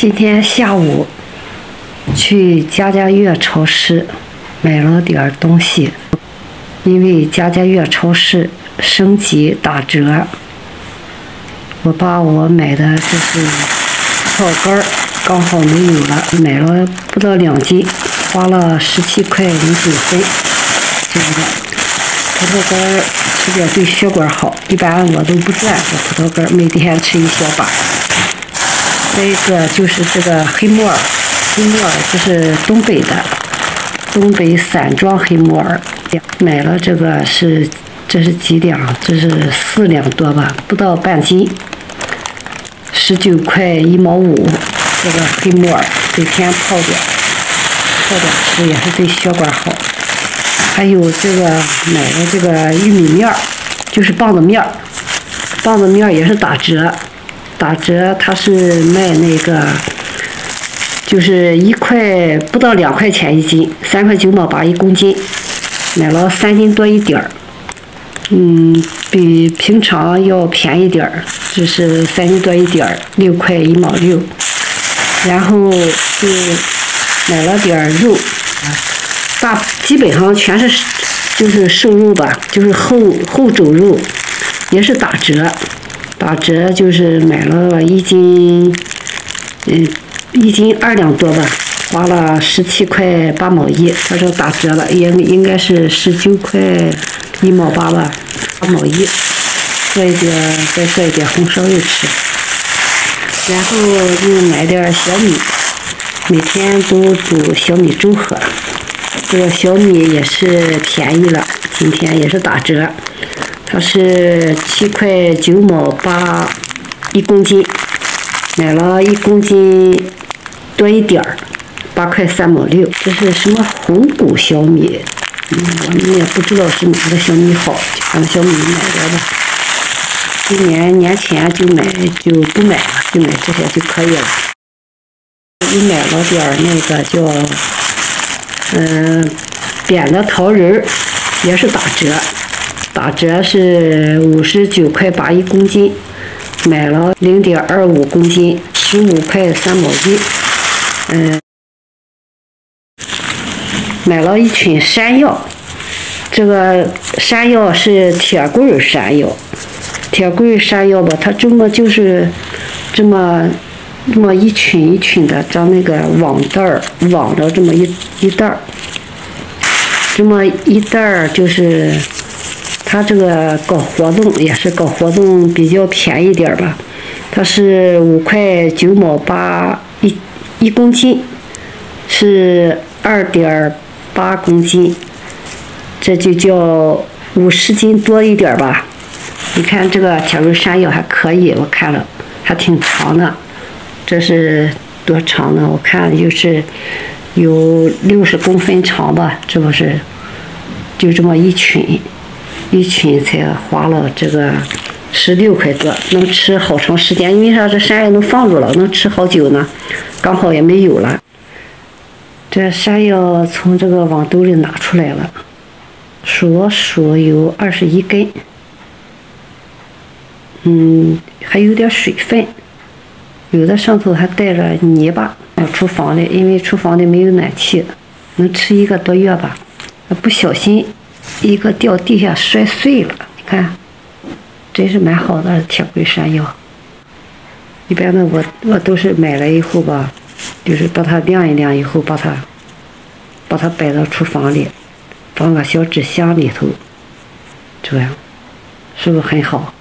今天下午去家家乐超市买了点东西，因为家家乐超市升级打折，我把我买的就是葡萄干刚好没有了，买了不到2斤，花了17块09分。这个葡萄干吃点对血管好，一般我都不蘸这葡萄干，每天吃一小把。再一个就是这个黑木耳，这是东北的，东北散装黑木耳，买了这是几两？这是4两多吧，不到半斤，19块1毛5。这个黑木耳每天泡点吃，也是对血管好。还有这个买了这个玉米面，就是棒子面也是打折。它是卖那个，就是不到2块钱1斤，3块9毛81公斤，买了3斤多一点儿，比平常要便宜点儿，这是3斤多一点儿，6块1毛6。然后就买了点肉，基本上全是就是瘦肉吧，就是厚肘肉，也是打折就是买了1斤2两多吧，花了17块8毛1，它说打折了，应该是19块1毛8吧，8毛1，再做一点红烧肉吃。然后又买点小米，每天都煮小米粥喝。这个小米也是便宜了，今天也是打折，它是7块9毛81公斤，买了1公斤多一点儿，8块3毛6。这是什么红谷小米？我们也不知道是哪个小米好，就按小米买的吧。今年年前就不买了，就买这些就可以了。又买了点那个叫扁的桃仁，也是打折是59块81公斤，买了0.25公斤，15块3毛1。买了一群山药，这个山药是铁棍山药。铁棍山药吧，它就是这么一群一群的，长那个网的这么一袋儿，这么一袋儿就是它这个搞活动也是搞活动比较便宜点吧，它是5块9毛8一公斤，是2.8公斤，这就叫50斤多一点吧。你看这个铁棍山药还可以，我看了还挺长的，这是多长呢？我看就是有60公分长吧，这不是就这么一群才花了这个16块多，能吃好长时间，因为啥这山药能放住了，能吃好久呢，刚好也没有了。这山药从这个网兜里拿出来了，数有21根。还有点水分，有的上头还带着泥巴。厨房里，因为厨房里没有暖气，能吃1个多月吧。不小心一个掉地下摔碎了，你看，真是蛮好的铁棍山药。一般的我都是买了以后吧，就是把它晾一晾以后，把它摆到厨房里，放个小纸箱里头，这样是不是很好？